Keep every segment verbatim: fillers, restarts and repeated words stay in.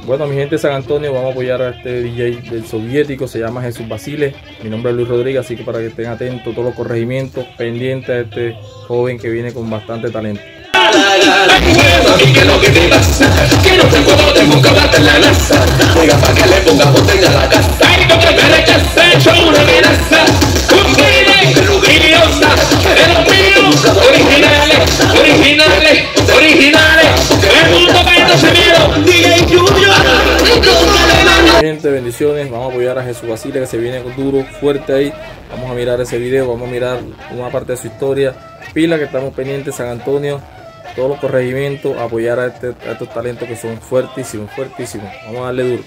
Bueno, mi gente de San Antonio, vamos a apoyar a este D J del soviético, se llama Jesús Basile. Mi nombre es Luis Rodríguez, así que para que estén atentos todos los corregimientos, pendientes a este joven que viene con bastante talento. ¿Qué es lo que te pasa? Que no te puedo desbocarte en la NASA. Oiga, pa' que le pongas botella a la casa. Ay, no que me rechacé, hecho una amenaza. Cumpliré, iliosa, de los míos, originales, originales, originales. El mundo caído se miedo, D J Junior. Gente, bendiciones, vamos a apoyar a Jesús Basile que se viene duro, fuerte ahí. Vamos a mirar ese video, vamos a mirar una parte de su historia. Pila que estamos pendientes, San Antonio, todos los corregimientos, a apoyar a, este, a estos talentos que son fuertísimos, fuertísimos. Vamos a darle duro.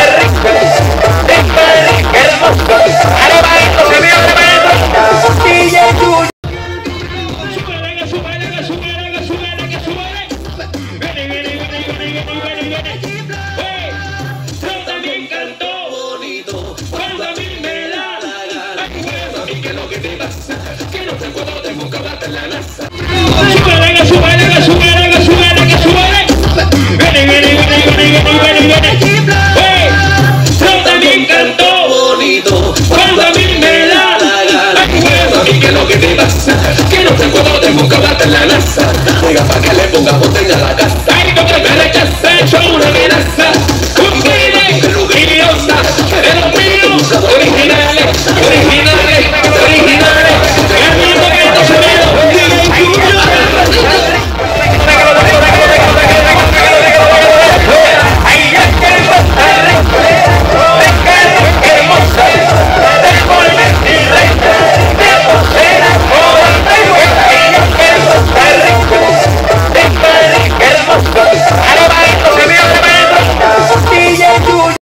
Que no te puedo desbocarte en la NASA. Oiga, pa' que le pongas botella a la casa. Ay, no que me rechacé, hecho una amenaza.